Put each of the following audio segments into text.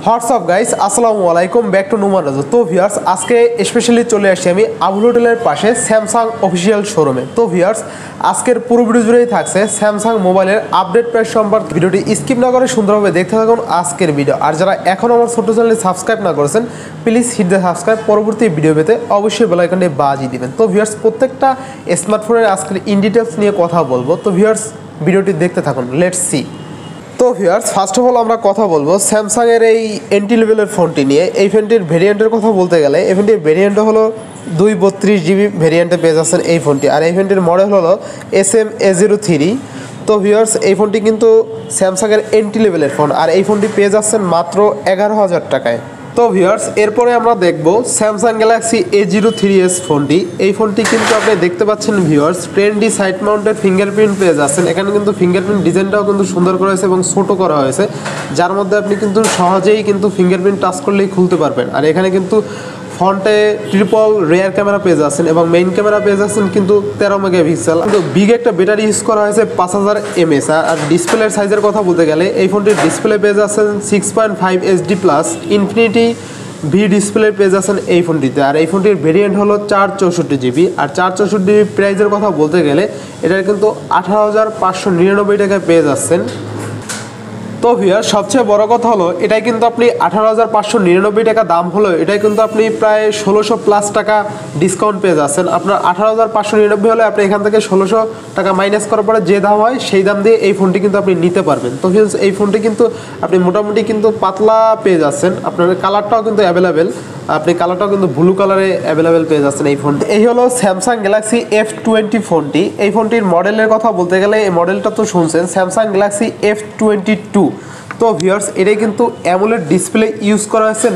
WhatsApp guys, আসসালামু আলাইকুম, back to Numan Raju. তো ভিউয়ার্স, আজকে স্পেশালি চলে আসছি আমি আবুল হোটেলের পাশে স্যামসাং অফিসিয়াল শোরুমে। তো ভিউয়ার্স, আজকের পুরো ভিডিও জুড়েই থাকছে স্যামসাং মোবাইলের আপডেট প্রাইস সম্পর্কে। ভিডিওটি স্কিপ না করে সুন্দরভাবে দেখতে থাকুন আজকের ভিডিও। আর যারা এখন আমার ছোট্ট চ্যানেলটি সাবস্ক্রাইব না করেছেন, প্লিজ হিট দ্য সাবস্ক্রাইব। পরবর্তী ভিডিও পেতে অবশ্যই বেল আইকনটি বাজিয়ে দিবেন। তো ভিউয়ার্স, প্রত্যেকটা স্মার্টফোনের আজকের ইন ডিটেলস নিয়ে কথা বলবো। তো ভিউয়ার্স, ভিডিওটি দেখতে থাকুন, লেটস সি। তো ভিউয়ার্স, ফার্স্ট অফ অল আমরা কথা বলবো স্যামসাংয়ের এই এন্ট্রি লেভেলের ফোনটি নিয়ে। এই ফোনটির ভেরিয়েন্টের কথা বলতে গেলে এই ফোনটির ভেরিয়েন্ট হলো 232GB ভেরিয়েন্টে পেয়ে যাচ্ছেন এই ফোনটি। আর এই ফোনটির মডেল হলো SM-A03। তো ভিউয়ার্স, এই ফোনটি কিন্তু স্যামসাংয়ের এন্ট্রি লেভেলের ফোন, আর এই ফোনটি পেয়ে যাচ্ছেন মাত্র 11,000 টাকায়। তো ভিউয়ার্স, এরপরে আমরা দেখব স্যামসাং গ্যালাক্সি A03s ফোনটি। এই ফোনটি কিন্তু আপনি দেখতে পাচ্ছেন viewers, trendy side mounted fingerprint পেয়ে যাচ্ছেন। এখানে কিন্তু ফিঙ্গারপ্রিন্ট ডিজাইনটাও কিন্তু সুন্দর করা হয়েছে এবং ছোট করা হয়েছে, যার মধ্যে আপনি কিন্তু সহজেই কিন্তু ফিঙ্গারপ্রিন্ট টাচ করলেই খুলতে পারবেন। আর এখানে কিন্তু ফ্রন্টে ট্রিপল রেয়ার ক্যামেরা পেয়ে যাচ্ছেন এবং মেইন ক্যামেরা পেয়ে যাচ্ছেন কিন্তু 13 মেগাপিক্সেল। কিন্তু বিগ একটা ব্যাটারি ইউজ করা হয়েছে 5000 mAh। আর ডিসপ্লের সাইজের কথা বলতে গেলে এই ফোনটির ডিসপ্লে পেয়ে যাচ্ছেন 6.5 HD plus infinity V display পেয়ে যাচ্ছেন এই ফোনটিতে। আর এই ফোনটির ভেরিয়েন্ট হলো 464GB। আর 464GB প্রাইসের কথা বলতে গেলে এটার কিন্তু 18,599 টাকায় পেয়ে যাচ্ছেন। তো ভিউয়ার, সবচেয়ে বড় কথা হলো এটাই কিন্তু আপনি 18,599 টাকা দাম হলো, এটাই কিন্তু আপনি প্রায় 1600+ টাকা ডিসকাউন্ট পেয়ে যাচ্ছেন। আপনার 18,599 হলে আপনি এখান থেকে 1600 টাকা মাইনাস করার পরে যে দাম হয় সেই দাম দিয়ে এই ফোনটি কিন্তু আপনি নিতে পারবেন। তো ভিউয়ার্স, এই ফোনটি কিন্তু আপনি মোটামুটি কিন্তু পাতলা পেয়ে যাচ্ছেন। আপনার কালারটাও কিন্তু অ্যাভেলেবেল, আপনি কালারটাও কিন্তু ব্লু কালারে অ্যাভেলেবেল পেয়ে যাচ্ছেন এই ফোনটি। এই হলো স্যামসাং গ্যালাক্সি F20 ফোনটি। এই ফোনটির মডেলের কথা বলতে গেলে এই মডেলটা তো শুনছেন, স্যামসাং গ্যালাক্সি F22। তো ভিউয়ার্স, এটাই কিন্তু অ্যামোলেড ডিসপ্লে ইউজ করা হয়েছে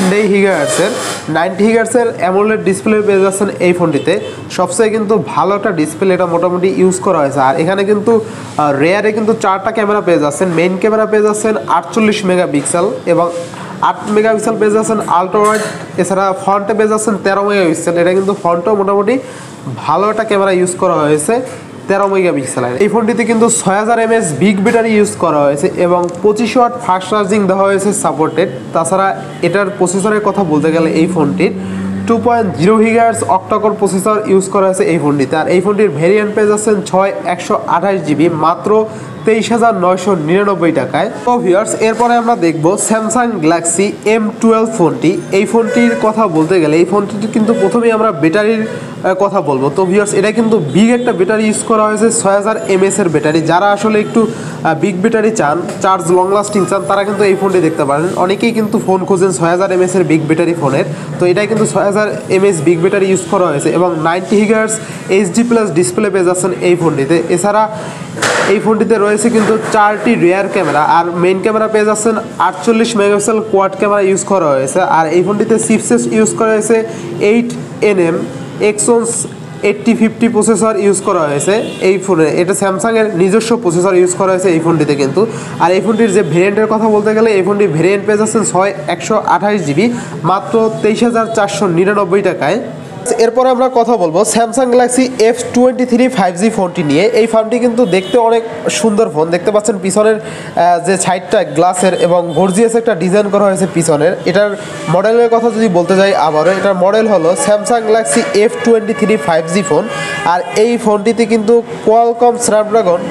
90 হিগার্সের অ্যামোলেড ডিসপ্লে পেয়ে যাচ্ছেন এই ফোনটিতে। সবচেয়ে কিন্তু ভালো একটা ডিসপ্লে এটা মোটামুটি ইউজ করা হয়েছে। আর এখানে কিন্তু রেয়ারে কিন্তু 4টা ক্যামেরা পেয়ে যাচ্ছেন। মেইন ক্যামেরা পেয়ে যাচ্ছেন 48 মেগাপিক্সেল এবং 8 মেগাপিক্সেল পেয়ে যাচ্ছেন আলট্রা ওয়াইড। এছাড়া ফ্রন্টে পেয়ে যাচ্ছেন 13 মেগাপিক্সেল। এটা কিন্তু ফ্রন্টেও মোটামুটি ভালো একটা ক্যামেরা ইউজ করা হয়েছে 13 মেগাপিক্সেলের। এই ফোনটিতে কিন্তু 6000 mAh বিগ ব্যাটারি ইউজ করা হয়েছে এবং 25 ওয়াট ফাস্ট চার্জিং দেওয়া হয়েছে সাপোর্টেড। তাছাড়া এটার প্রসেসরের কথা বলতে গেলে এই ফোনটির 2.0 GHz অক্টাকোর প্রসেসর ইউজ করা হয়েছে এই ফোনটিতে। আর এই ফোনটির ভেরিয়েন্ট পেয়ে যাচ্ছেন 128GB মাত্র 23,999 টাকায়। তো ভিউয়ার্স, এরপরে আমরা দেখব স্যামসাং গ্যালাক্সি M12 ফোনটি। এই ফোনটির কথা বলতে গেলে এই ফোনটিতে কিন্তু প্রথমেই আমরা ব্যাটারির কথা বলবো। তো ভিউয়ার্স, এটা কিন্তু বিগ একটা ব্যাটারি ইউজ করা হয়েছে 6000 mAh এর ব্যাটারি। যারা আসলে একটু বিগ ব্যাটারি চান, চার্জ লং লাস্টিং চান, তারা কিন্তু এই ফোনটি দেখতে পারেন। অনেকেই কিন্তু ফোন খোঁজেন 6000 mAh এর বিগ ব্যাটারি ফোনের। তো এটাই কিন্তু 6000 mAh বিগ ব্যাটারি ইউজ করা হয়েছে এবং 90 হিগার্স HD প্লাস ডিসপ্লে পেয়ে যাচ্ছেন এই ফোনটিতে। এছাড়া এই ফোনটিতে রয়েছে কিন্তু 4টি রেয়ার ক্যামেরা আর মেইন ক্যামেরা পেয়ে যাচ্ছেন 48 মেগাপিক্সেল কোয়াড ক্যামেরা ইউজ করা হয়েছে। আর এই ফোনটিতে চিপসেট ইউজ করা হয়েছে 8nm Exynos 8050 প্রসেসর ইউজ করা হয়েছে এই ফোনে। এটা স্যামসাংয়ের নিজস্ব প্রসেসর ইউজ করা হয়েছে এই ফোনটিতে কিন্তু। আর এই ফোনটির যে ভেরিয়েন্টের কথা বলতে গেলে এই ফোনটির ভেরিয়েন্ট পেয়ে যাচ্ছেন 128GB মাত্র 23,499 টাকায়। এরপরে আমরা কথা বলবো স্যামসাং গ্যালাক্সি F23 5G ফোনটি নিয়ে। এই ফোনটি কিন্তু দেখতে অনেক সুন্দর ফোন। দেখতে পাচ্ছেন পিছনের যে সাইডটা গ্লাসের এবং গর্জিয়াস একটা ডিজাইন করা হয়েছে পিছনের। এটার মডেলের কথা যদি বলতে যাই আবারও, এটার মডেল হলো Samsung Galaxy F23 5G phone. আর এই ফোনটিতে কিন্তু কোয়ালকম স্ন্যাপড্রাগন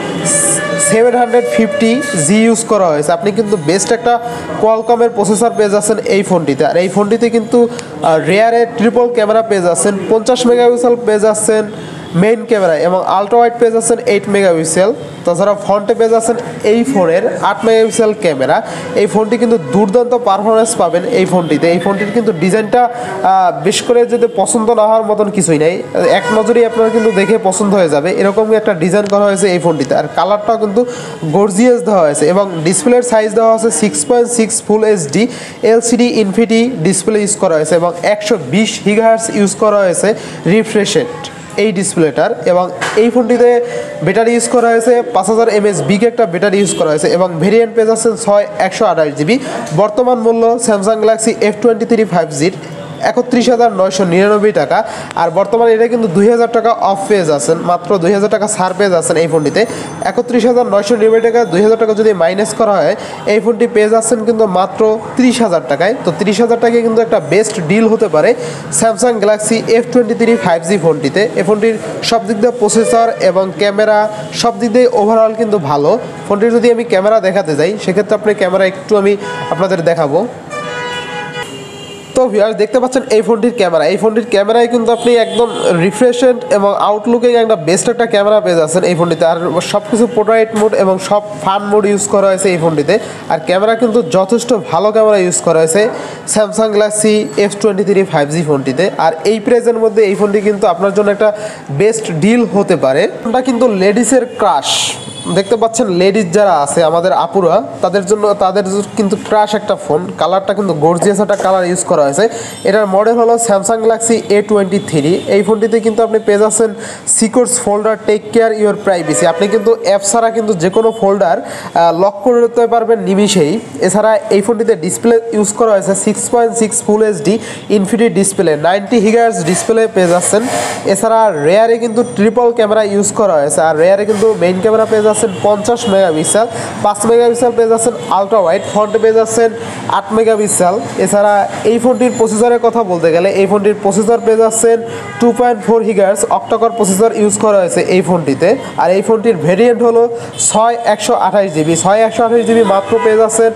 750G ইউজ করা হয়েছে। আপনি কিন্তু বেস্ট একটা কোয়ালকমের প্রসেসর পেয়ে যাচ্ছেন এই ফোনটিতে। আর এই ফোনটিতে কিন্তু রেয়ারে ট্রিপল ক্যামেরা পেয়ে যাচ্ছেন, 50 মেগাপিক্সেল পেয়ে যাচ্ছেন মেইন ক্যামেরা এবং আলট্রা ওয়াইড পেয়ে যাচ্ছেন 8 মেগাপিক্সেল। তাছাড়া ফ্রন্টে পেয়ে যাচ্ছেন এই ফোনের 8 মেগাপিক্সেল ক্যামেরা। এই ফোনটি কিন্তু দুর্দান্ত পারফরমেন্স পাবেন এই ফোনটিতে। এই ফোনটির কিন্তু ডিজাইনটা বেশ করে যদি পছন্দ না হওয়ার মতন কিছুই নেই, এক নজরেই আপনারা কিন্তু দেখে পছন্দ হয়ে যাবে, এরকমই একটা ডিজাইন করা হয়েছে এই ফোনটিতে। আর কালারটাও কিন্তু গর্জিয়াস দেওয়া হয়েছে এবং ডিসপ্লের সাইজ দেওয়া হয়েছে 6.6 full HD LCD infinity display use করা হয়েছে এবং 120 GHz ইউজ করা হয়েছে রিফ্রেশ রেট এই ডিসপ্লেটার। এবং এই ফোনটিতে ব্যাটারি ইউজ করা হয়েছে 5000 mAh বিগ একটা ব্যাটারি ইউজ করা হয়েছে এবং ভেরিয়েন্ট পেয়ে যাচ্ছেন 128GB। বর্তমান মূল্য স্যামসাং গ্যালাক্সি F23 5G 31,999 টাকা। আর বর্তমানে এটা কিন্তু 2,000 টাকা অফ পেজ আছেন, মাত্র 2,000 টাকা ছাড় পেজ আছেন এই ফোনটিতে। 31,999 টাকা 2,000 টাকা যদি মাইনাস করা হয় এই ফোনটি পেজ আছেন কিন্তু মাত্র 30,000 টাকায়। তো 30,000 টাকায় কিন্তু একটা বেস্ট ডিল হতে পারে স্যামসাং গ্যালাক্সি F23 5G ফোনটিতে। এই ফোনটির সব দিক দিয়ে প্রসেসর এবং ক্যামেরা সব দিক দিয়ে ওভারঅল কিন্তু ভালো। ফোনটির যদি আমি ক্যামেরা দেখাতে যাই সেক্ষেত্রে আপনি ক্যামেরা একটু আমি আপনাদের দেখাবো। তো ভিউয়ার্স দেখতে পাচ্ছেন এই ফোনটির ক্যামেরায় কিন্তু আপনি একদম রিফ্রেশেন্ট এবং আউটলুকিং একটা বেস্ট একটা ক্যামেরা পেয়ে যাচ্ছেন এই ফোনটিতে। আর সব কিছু পোর্ট্রেট মোড এবং সব ফান মোড ইউজ করা হয়েছে এই ফোনটিতে। আর ক্যামেরা কিন্তু যথেষ্ট ভালো ক্যামেরা ইউজ করা হয়েছে স্যামসাং গ্যালাক্সি F23 5G ফোনটিতে। আর এই প্রাইসের মধ্যে এই ফোনটি কিন্তু আপনার জন্য একটা বেস্ট ডিল হতে পারে। ফোনটা কিন্তু লেডিসের ক্রাশ, দেখতে পাচ্ছেন লেডিস যারা আছে আমাদের আপুরা তাদের কিন্তু ক্রাশ একটা ফোন। কালারটা কিন্তু গর্জিয়াস একটা কালার ইউজ করা হয়েছে। এটার মডেল হলো স্যামসাং গ্যালাক্সি A23। এই ফোনটিতে কিন্তু আপনি পেয়ে যাচ্ছেন secures folder, take care your privacy. আপনি কিন্তু অ্যাপ ছাড়া কিন্তু যে কোনো ফোল্ডার লক করে দিতে পারবেন নিমিশেই। এছাড়া এই ফোনটিতে ডিসপ্লে ইউজ করা হয়েছে 6.6 full HD infinity display, 90 GHz display পেয়ে যাচ্ছেন। এছাড়া রেয়ারে কিন্তু ট্রিপল ক্যামেরা ইউজ করা হয়েছে। আর রেয়ারে কিন্তু মেইন ক্যামেরা পেয়ে যাচ্ছেন 50 মেগাপিক্সেল, 5 মেগাপিক্সেল পেয়ে যাচ্ছেন আলট্রা ওয়াইড, ফ্রন্টে পেয়ে যাচ্ছেন 8 মেগাপিক্সেল। এছাড়া এই ফোনটির প্রসেসরের কথা বলতে গেলে এই ফোনটির প্রসেসর পেয়ে যাচ্ছেন 2.4 GHz অক্টাকোর প্রসেসর ইউজ করা হয়েছে এই ফোনটিতে। আর এই ফোনটির ভেরিয়েন্ট হলো 6128GB। 6128GB মাত্র পেয়ে যাচ্ছেন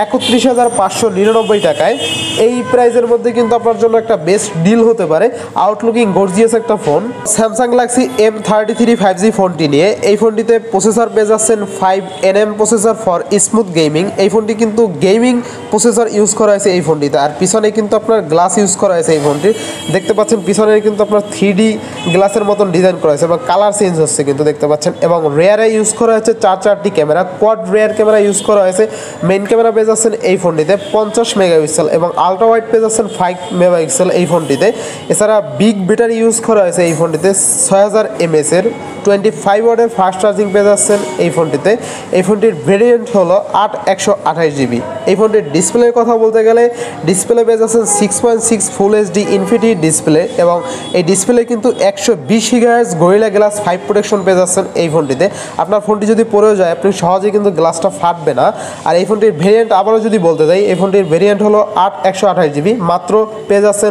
31,599 টাকায়। এই প্রাইসের মধ্যে কিন্তু আপনার জন্য একটা বেস্ট ডিল হতে পারে, আউটলুকিং গর্জিয়াস একটা phone. Samsung Galaxy M33 5G ফোনটি নিয়ে এই ফোনটিতে প্রসেসর পেয়ে যাচ্ছেন 5nm processor for smooth gaming. এই ফোনটি কিন্তু গেমিং প্রসেসর ইউজ করা হয়েছে এই ফোনটিতে। আর পিছনে কিন্তু আপনার গ্লাস ইউজ করা হয়েছে এই ফোনটি, দেখতে পাচ্ছেন পিছনে কিন্তু আপনার 3D গ্লাসের মতন ডিজাইন করা হয়েছে এবং কালার চেঞ্জ হচ্ছে কিন্তু দেখতে পাচ্ছেন। এবং রেয়ারে ইউজ করা হয়েছে 4টি camera, quad rear camera use করা হয়েছে। মেইন ক্যামেরা পেয়ে যাচ্ছেন এই ফোনটিতে 50 মেগাপিক্সেল এবং আলট্রা ওয়াইড পেয়ে যাচ্ছেন 5 মেগাপিক্সেল এই ফোনটিতে। এছাড়া বিগ ব্যাটারি ইউজ করা হয়েছে এই ফোনটিতে 6000 mAh এর 25 ওয়াটের ফাস্ট চার্জিং পেয়ে যাচ্ছেন এই ফোনটিতে। এই ফোনটির ভেরিয়েন্ট হলো 8128GB। এই ফোনটির ডিসপ্লের কথা বলতে গেলে ডিসপ্লে পেয়ে যাচ্ছেন 6.6 ফুল এইচডি ইনফিনিটি ডিসপ্লে এবং এই ডিসপ্লে কিন্তু 120 GHz গরিলা গ্লাস 5 প্রোটেকশন পেয়ে যাচ্ছেন এই ফোনটিতে। আপনার ফোনটি যদি পড়েও যায় আপনি সহজেই কিন্তু গ্লাসটা ফাটবে না। আর এই ফোনটির ভেরিয়েন্ট আবারও যদি বলতে যাই এই ফোনটির ভেরিয়েন্ট হলো 8128GB, মাত্র পেয়ে যাচ্ছেন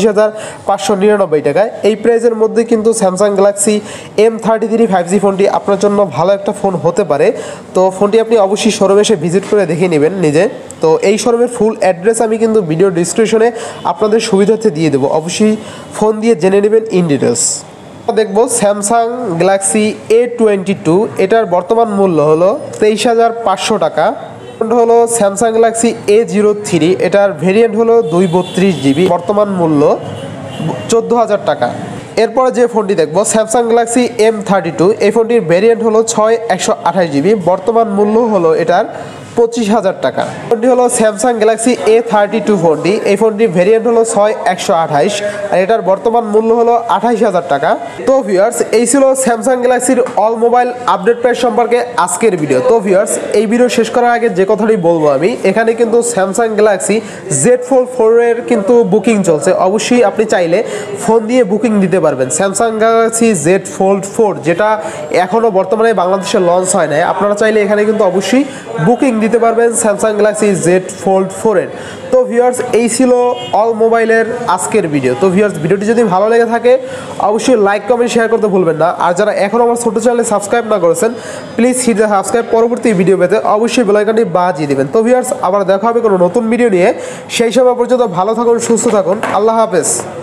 35,599 টাকায়। এই প্রাইসের মধ্যে কিন্তু স্যামসাং গ্যালাক্সি M33 5G ফোনটি আপনার জন্য ভালো একটা ফোন হতে পারে। তো ফোনটি আপনি অবশ্যই শোরুমে এসে ভিজিট করে দেখে নেবেন নিজে। তো এই শোরুমের ফুল অ্যাড্রেস আমি কিন্তু ভিডিও ডিসক্রিপশনে আপনাদের সুবিধার্থে দিয়ে দেবো, অবশ্যই ফোন দিয়ে জেনে নেবেন ইন ডিটেলস। দেখবো স্যামসাং গ্যালাক্সি A22। এটার বর্তমান মূল্য হলো 23,500 টাকা। হলো স্যামসাং গ্যালাক্সি A03। এটার ভেরিয়েন্ট হলো 232GB, বর্তমান মূল্য 14,000 টাকা। এরপরে যে ফোনটি দেখবো স্যামসাং গ্যালাক্সি M32। এই ফোনটির ভেরিয়েন্ট হলো 6128GB, বর্তমান মূল্য হলো এটার 25,000 টাকা। ফোনটি হলো স্যামসাং গ্যালাক্সি A32 ফোনটি। এই ফোনটির ভেরিয়েন্ট হলো 6128 আর এটার বর্তমান মূল্য হলো 28,000 টাকা। তো ভিউয়ার্স এই ছিল স্যামসাং গ্যালাক্সির অল মোবাইল আপডেট প্রাইস সম্পর্কে আজকের ভিডিও। তো ভিউয়ার্স এই ভিডিও শেষ করার আগে যে কথাটি বলবো আমি, এখানে কিন্তু স্যামসাং গ্যালাক্সি Z Fold 4 এর কিন্তু বুকিং চলছে। অবশ্যই আপনি চাইলে ফোন দিয়ে বুকিং দিতে পারবেন স্যামসাং গ্যালাক্সি Z Fold 4, যেটা এখনও বর্তমানে বাংলাদেশে লঞ্চ হয় নাই। আপনারা চাইলে এখানে কিন্তু অবশ্যই বুকিং দিতে পারবেন স্যামসাং গ্যালাক্সি Z Fold 4 এর। তো ভিউয়ার্স এই ছিল অল মোবাইলের আজকের ভিডিও। তো ভিউয়ার্স ভিডিওটি যদি ভালো লেগে থাকে অবশ্যই লাইক কমেন্ট শেয়ার করতে ভুলবেন না। আর যারা এখনও আমার ছোটো চ্যানেলে সাবস্ক্রাইব না করেছেন প্লিজ হিট দ্য সাবস্ক্রাইব, পরবর্তী ভিডিও পেতে অবশ্যই বেল আইকনটি বাজিয়ে দেবেন। তো ভিউয়ার্স আবার দেখা হবে কোনো নতুন ভিডিও নিয়ে, সেই সময় পর্যন্ত ভালো থাকুন, সুস্থ থাকুন, আল্লাহ হাফেজ।